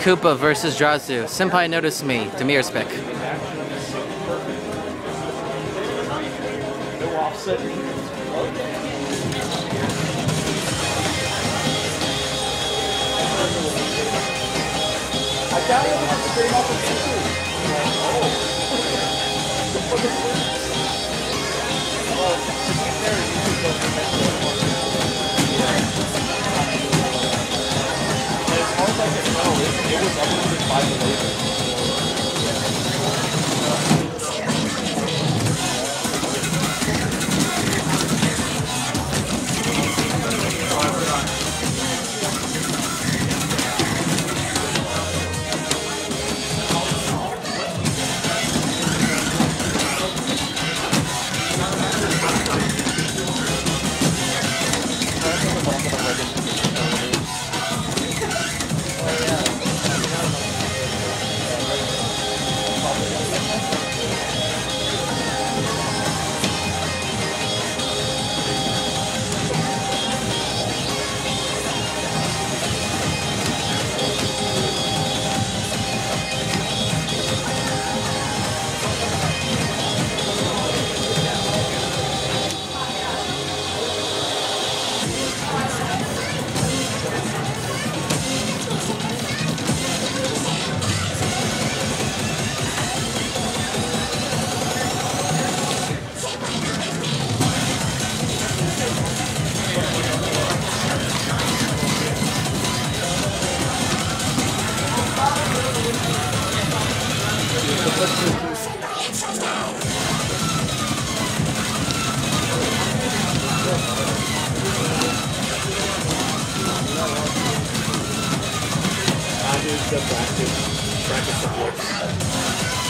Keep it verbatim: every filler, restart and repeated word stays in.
Koopa versus Drazu. Senpai noticed me. Demir's pick. I downloaded the stream off of YouTube. Oh. Well, to be fair, YouTube doesn't mention it. And as far as I can tell, it, it was uploaded by the laser. I did the bracket, bracket supports.